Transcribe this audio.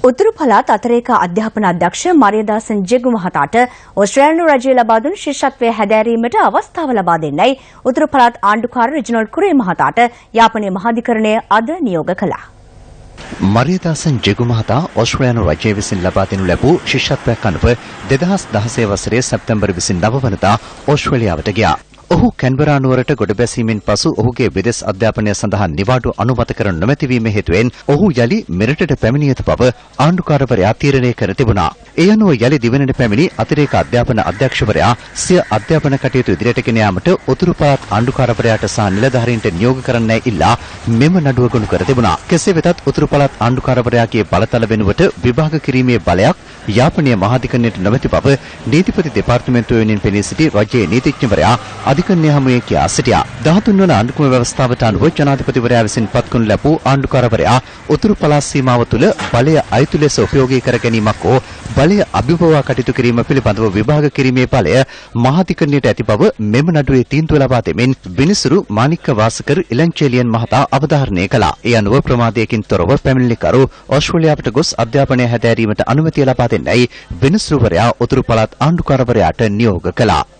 උතුරු පළාත් අතරේක අධ්‍යාපන අධ්‍යක්ෂ මරියදාසන් ජෙගු මහතාට ඕස්ට්‍රේලියානු රජය ලබා දුන් ශිෂ්‍යත්වය හැදෑරීමට අවස්ථාව ලබා දෙන්නයි උතුරු පළාත් ආණ්ඩුකාර රිජිනෝල්ඩ් කුරේ මහතාට යාපනයේ මහාධිකරණය අද නියෝග කළා. මරියදාසන් ජෙගු මහතා ඕස්ට්‍රේලියානු රජය විසින් ලබා දෙනු ලැබූ ශිෂ්‍යත්වයක් අනුව 2016 වසරේ සැප්තැම්බර් 29 වනදා ඕස්ට්‍රේලියාවට ගියා. ඔහු කැන්බරා නුවරට ගොඩ බැසීමෙන් පසු ඔහුගේ විදෙස් අධ්‍යාපනය සඳහා නිවාඩු අනුමත කර නොමැතිවීම හේතුවෙන් ඔහු යලි මෙරටට පැමිණිය යුතු බව ආණ්ඩුකාරවරයා තීරණය කර තිබුණා. ඒ අනුව යලි දිවයිනට පැමිණි අතිරේක අධ්‍යාපන අධ්‍යක්ෂවරයා සිය අධ්‍යාපන කටයුතු ඉදිරියට ගෙන යාමට උතුරු පළාත් ආණ්ඩුකාරවරයාට සහ නිලධාරීන්ට නියෝග කරන්නයි ඉල්ලා මෙම නඩුව ගොනු කර තිබුණා. කෙසේ වෙතත් උතුරු පළාත් ආණ්ඩුකාරවරයාගේ බලතල වෙනුවට විභාග කිරීමේ බලයක් යාපනීය මහාධිකරණයට නොමැති බව නීතිපති දෙපාර්තමේන්තුව වෙනින් පෙනී සිටි රජයේ නීතිඥවරයා අධිකරණය හමුවේ කියා සිටියා. 13 වන ආණ්ඩුක්‍රම ව්‍යවස්ථාවට අනුව ජනාධිපතිවරයා විසින් පත් කරනු ලැබූ ආණ්ඩුකාරවරයා උතුරු පළාත් සීමාව තුළ බලය අයුතු ලෙස උපයෝගී කර ගැනීමක් හෝ බලය අභිභවා කටයුතු කිරීම පිළිබඳව විභාග කිරීමේ බලය මහාධිකරණයට ඇති බව මෙම නඩුවේ තීන්දුව ලබා දෙමින් විනිසුරු මාණික්ක වාසකර් ඉලංචේලියන් මහතා අවධාරණය කළා. ඒ අනුව ප්‍රමාදයකින් තොරව පැමිණිලිකරු ඕස්ට්‍රේලියාවට ගොස් අධ්‍යාපනය හැදෑරීමට අනුමැතිය ලබා දෙන්නයි විනිසුරුවරයා උතුරු පළාත් ආණ්ඩුකාරවරයාට නියෝග කළා.